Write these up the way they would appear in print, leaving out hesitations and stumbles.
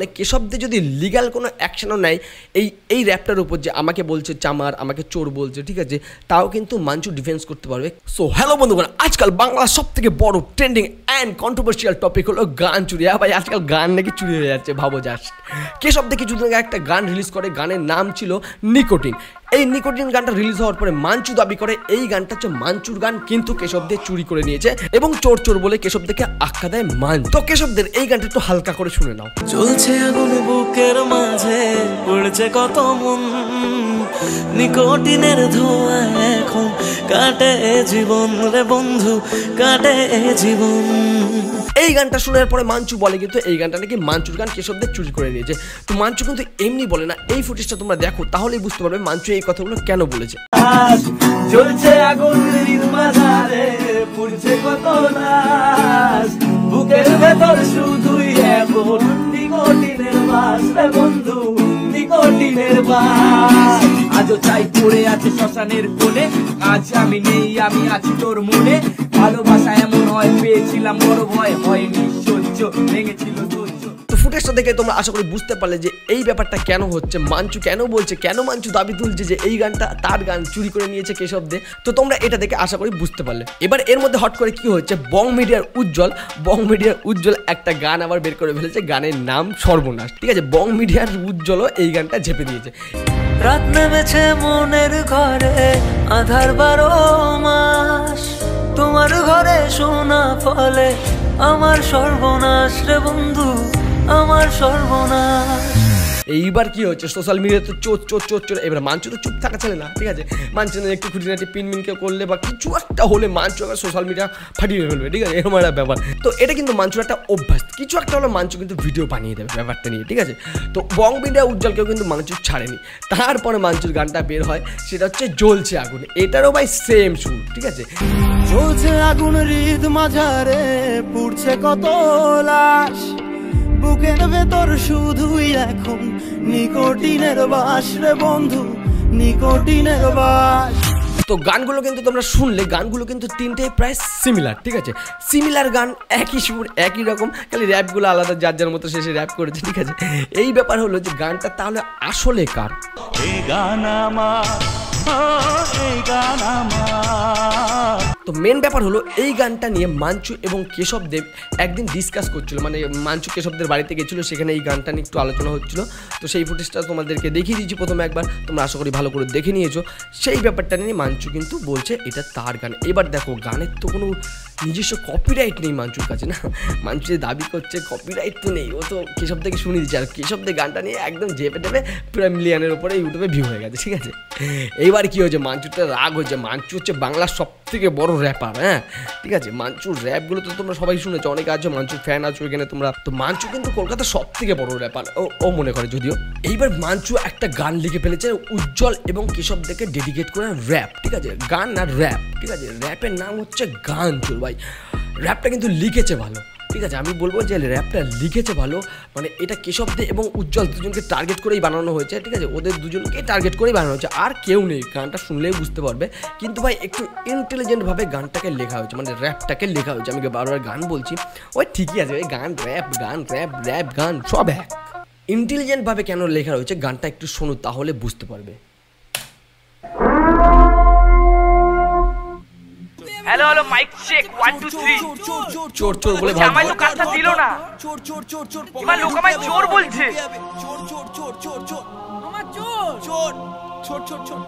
কেশবদের যদি লিগ্যাল কোনো অ্যাকশনও নেয় এই র্যাপটার উপর যে আমাকে বলছে চামার, আমাকে চোর বলছে, ঠিক আছে, তাও কিন্তু মাঞ্চু ডিফেন্স করতে পারবে। সো হ্যালো বন্ধুগণ, আজকাল বাংলার সব থেকে বড় ট্রেন্ডিং অ্যান্ড কন্ট্রোভার্সিয়াল টপিক হলো গান চুরি। হ্যাঁ ভাই, আজকাল গান নাকি চুরি হয়ে যাচ্ছে, ভাবো জাস্ট। কেশবদের কিছুদিন আগে একটা গান রিলিজ করে, গানের নাম ছিল নিকোটিন। এই নিকোটিন গানটা রিলিজ হওয়ার পরে মাঞ্চু দাবি করে এই গানটা হচ্ছে মাঞ্চুর গান, কিন্তু কেশবদের চুরি করে নিয়েছে এবং চোর চোর বলে কেশবদেরকে আখ্যা দেয় মাঞ্চু। তো কেশবদের এই গানটা একটু হালকা করে শুনে নাও। চলছে আগুন বুকের মাঝে, পড়ছে কত মন, নিকোটিনের ধোঁয়া এখন কাটে জীবন রে বন্ধু, কাটে জীবন। এই গানটা শোনার পরে মাঞ্চু বলে কিন্তু এই গানটা নাকি মাঞ্চুর গান, কেশবদের চুরি করে নিয়েছে। তো মাঞ্চু কিন্তু এমনি বলে না, এই ফুটেজটা তোমরা দেখো তাহলেই বুঝতে পারবে মাঞ্চু এই কথাগুলো কেন বলেছে। চলছে আগুন মাঝারে, পুড়ছে কত লাশ, বুকের ভেতর শুধুই এখন নিকোটিনের বাস রে বন্ধু, নিকোটিনের বাস। আজও চাই পড়ে আছে শ্মশানের কোণে, আজ আমি নেই, আমি আছি তোর মনে। ভালোবাসা এমন হয়, পেয়েছিলাম বড় ভয়, হয়নি সহ্য, ভেঙেছিল ধৈর্য। তো ফুটেজটা দেখে তোমরা আশা করি বুঝতে পারলে যে এই ব্যাপারটা কেন হচ্ছে, মাঞ্চু কেন বলছে, কেন মাঞ্চু দাবি তুলছে যে এই গানটা তার গান চুরি করে নিয়েছে কেশবদের। তো তোমরা এটা দেখে আশা করি বুঝতে পারলে। এবার এর মধ্যে হট করে কি হচ্ছে, বং মিডিয়ার উজ্জ্বল একটা গান আবার বের করে ফেলেছে, গানের নাম সর্বনাশ। ঠিক আছে, বং মিডিয়ার উজ্জ্বলও এই গানটা ঝেপে দিয়েছে। রাত নেমেছে মনের ঘরে, আধার 12 মাস, তোমার ঘরে শোনা ফলে আমার সর্বনাশ রে বন্ধু, আমার সর্বনাশ। এইবার কি হচ্ছে, সোশ্যাল মিডিয়াতে চোর চোর চোর চোর। এবার মাঞ্চু তো চুপ থাকা ছেলে না, ঠিক আছে, মাঞ্চু একটু খুঁটিনাটি পিনমিনকে করলে বা কিছু একটা হলে মাঞ্চু আবার সোশ্যাল মিডিয়া ফাটিয়ে ফেলবে, ঠিক আছে, এরকম একটা ব্যাপার। তো এটা কিন্তু মাঞ্চুর একটা অভ্যাস, কিছু একটা হলে মাঞ্চু কিন্তু ভিডিও বানিয়ে দেবে ব্যাপারটা নিয়ে, ঠিক আছে। তো বং মিডিয়া উজ্জ্বলকেও কিন্তু মাঞ্চু ছাড়েনি। তারপরে মাঞ্চুর গানটা বের হয়, সেটা হচ্ছে জ্বলছে আগুন। এটারও ভাই সেম সুর, ঠিক আছে। জ্বলছে আগুন হৃদ মাঝারে, পুড়ছে কত লাশ, বুকের ভেতর শুধুই এখন নিকোটিনের বাস রে বন্ধু, নিকোটিনের বাস। তো গানগুলো কিন্তু তোমরা শুনলে, গানগুলো কিন্তু তিনটে প্রায় সিমিলার, ঠিক আছে, সিমিলার গান, একই সুর, একই রকম, খালি র্যাপগুলো আলাদা, যার যার মতো শেষে র্যাপ করেছে, ঠিক আছে। এই ব্যাপার হলো যে গানটা তাহলে আসলে কার? এই গান আমার, এই গান আমার। তো মেন ব্যাপার হলো এই গানটা নিয়ে মাঞ্চু এবং কেশবদেব একদিন ডিসকাস করছিল, মানে মাঞ্চু কেশবদের বাড়িতে গেছিল, সেখানে এই গানটা নিয়ে একটু আলোচনা হচ্ছিল। তো সেই ফুটেজটা তোমাদেরকে দেখিয়ে দিয়েছি প্রথমে একবার, তোমরা আশা করি ভালো করে দেখে নিয়েছো। সেই ব্যাপারটা নিয়ে মাঞ্চু কিন্তু বলছে এটা তার গান। এবার দেখো, গানের তো কোনো নিজস্ব কপিরাইট নেই মাঞ্চুর কাছে, না, মাঞ্চু যে দাবি করছে কপিরাইট তো নেই, ও তো কেশব থেকে শুনিয়ে দিচ্ছে। আর কেশবদের গানটা নিয়ে একদম জেপে টেপে পুরো মিলিয়নের উপরে ইউটিউবে ভিউ হয়ে গেছে, ঠিক আছে। এইবার কি হয়েছে, মাঞ্চুরটা রাগ হয়েছে। মাঞ্চু হচ্ছে বাংলার সব থেকে বড় র্যাপার, হ্যাঁ, ঠিক আছে। মাঞ্চুর র্যাপগুলো তো তোমরা সবাই শুনেছো, অনেকে আছো মাঞ্চুর ফ্যান আছো এখানে তোমরা। তো মাঞ্চু কিন্তু কলকাতার সব থেকে বড় র্যাপার, ও মনে করে যদিও। এইবার মাঞ্চু একটা গান লিখে ফেলেছে উজ্জ্বল এবং কেশবদেরকে ডেডিকেট করে, র্যাপ, ঠিক আছে, গান না র্যাপ, ঠিক আছে। র্যাপের নাম হচ্ছে গান চোর। ভাই র্যাপটা কিন্তু লিখেছে ভালো, ঠিক আছে, আমি বলবো যে র্যাপটা লিখেছে ভালো। মানে এটা কেশবদে এবং উজ্জ্বল দুজনকে টার্গেট করেই বানানো হয়েছে, ঠিক আছে, ওদের দুজনকে টার্গেট করেই বানানো হয়েছে, আর কেউ নেই। গানটা শুনলেই বুঝতে পারবে। কিন্তু ভাই একটু ইন্টেলিজেন্টভাবে গানটাকে লেখা হয়েছে, মানে র্যাপটাকে লেখা হয়েছে। আমি বারবার গান বলছি, ওই ঠিকই আছে, ওই গান র্যাপ, গান র্যাপ, র্যাপ গান সব এক। ইন্টেলিজেন্টভাবে কেন লেখা হয়েছে গানটা একটু শোনো, তাহলে বুঝতে পারবে। Hello hello, mike check 1 2 3। চোর চোর বলে ভাই আমায় তো কাজটা দিল না। চোর চোর চোর চোর, এবার লোক আমায় চোর বলছে। চোর চোর চোর চোর চোর, আমার চোর চোর চোর চোর চোর।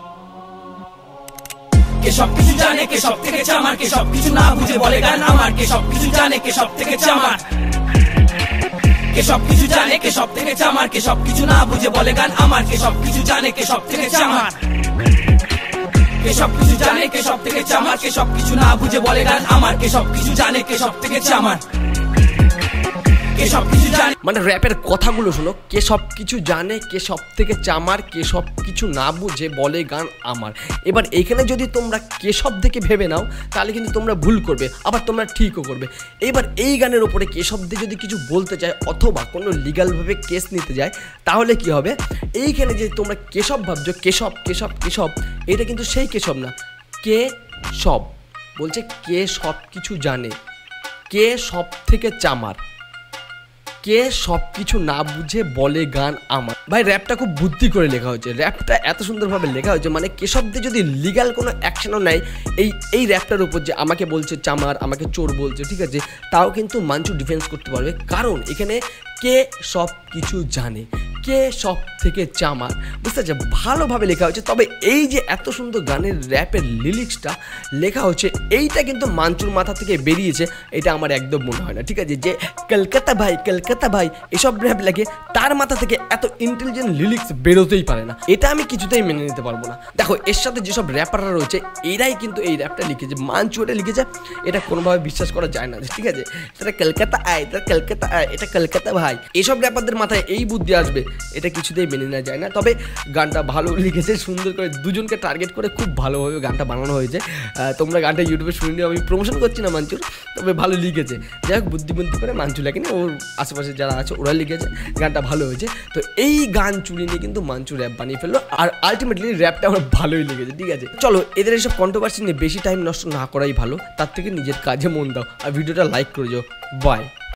কে সবকিছু জানে, কে সব থেকে চামার, কে সবকিছু না বুঝে বলে গান আমার, কে সবকিছু জানে, কে সব থেকে চামার, কে সবকিছু জানে, কে সব থেকে চামার, কে সবকিছু না বুঝে বলে গান আমার, কে সবকিছু জানে, কে সব থেকে চামার, কে সবকিছু জানে, কে সব থেকে চামার, কে সবকিছু না বুঝে বলে গান আমার, কে সবকিছু জানে, কে সব থেকে চামার, কে সবকিছু জানে। মানে র্যাপের কথাগুলো শোনো, কে সব কিছু জানে, কে সব থেকে চামার, কে সব কিছু না বুঝে বলে গান আমার। এবার এইখানে যদি তোমরা কেশব থেকে ভেবে নাও তাহলে কিন্তু তোমরা ভুল করবে, আবার তোমরা ঠিকও করবে। এবার এই গানের ওপরে কেশবদের যদি কিছু বলতে চায় অথবা কোনো লিগালভাবে কেস নিতে যায়, তাহলে কি হবে, এইখানে যে তোমরা কেশব ভাবছো, কেশব কেশব কেশব, এটা কিন্তু সেই কেশব না। কে সব বলছে, কে সব কিছু জানে, কে সব থেকে চামার, কে সব কিছু না বুঝে বলে গান আমার। ভাই র্যাপটা খুব বুদ্ধি করে লেখা হয়েছে, র্যাপটা এত সুন্দরভাবে লেখা হয়েছে, মানে কেশবদের যদি লিগ্যাল কোনো অ্যাকশনও নেয় এই র্যাপটার উপর যে আমাকে বলছে চামার, আমাকে চোর বলছে, ঠিক আছে, তাও কিন্তু মাঞ্চু ডিফেন্স করতে পারবে, কারণ এখানে কে সব কিছু জানে, কে সব থেকে চামার, বুঝতে পারছে, ভালোভাবে লেখা হয়েছে। তবে এই যে এত সুন্দর গানের র্যাপের লিরিক্সটা লেখা হচ্ছে, এইটা কিন্তু মাঞ্চুর মাথা থেকে বেরিয়েছে, এটা আমার একদম মনে হয় না, ঠিক আছে, যে কলকাতা ভাই এসব র্যাপ লেখে, তার মাথা থেকে এত ইন্টেলিজেন্ট লিরিক্স বেরোতেই পারে না, এটা আমি কিছুতেই মেনে নিতে পারবো না। দেখো এর সাথে যেসব র্যাপাররা রয়েছে এরাই কিন্তু এই র্যাপটা লিখেছে, মাঞ্চু এটা লিখেছে, এটা কোনোভাবে বিশ্বাস করা যায় না, ঠিক আছে, এটা কলকাতা আয়, এটা কলকাতা ভাই, এসব র্যাপারদের মাথায় এই বুদ্ধি আসবে, এটা কিছুতেই মেনে নেওয়া যায় না। তবে গানটা ভালো লিখেছে, সুন্দর করে দুজনকে টার্গেট করে খুব ভালোভাবে গানটা বানানো হয়েছে। তোমরা গানটা ইউটিউবে শুনে নিও, আমি প্রমোশন করছি না মাঞ্চুর, তবে ভালো লিখেছে, যাই হোক বুদ্ধি করে মাঞ্চু লেখেনি, ওর আশেপাশে যারা আছে ওরা লিখেছে, গানটা ভালো হয়েছে। তো এই গান চুরি নিয়ে কিন্তু মাঞ্চু র্যাপ বানিয়ে ফেললো, আর আলটিমেটলি র্যাপটা আমার ভালোই লেগেছে, ঠিক আছে। চলো এদের এইসব কন্ট্রোভার্সি নিয়ে বেশি টাইম নষ্ট না করাই ভালো, তার থেকে নিজের কাজে মন দাও আর ভিডিওটা লাইক করে যাও। বাই।